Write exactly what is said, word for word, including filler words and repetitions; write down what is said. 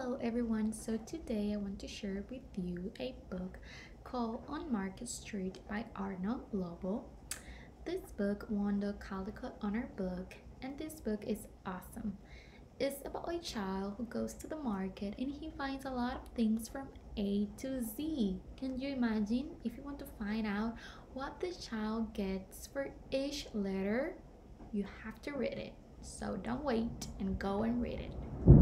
Hello everyone, so today I want to share with you a book called On Market Street by Arnol Lobel. This book won the Caldecott Honor Book, and this book is awesome. It's about a child who goes to the market and he finds a lot of things from A to Z. Can you imagine if you want to find out what the child gets for each letter? You have to read it. So don't wait and go and read it.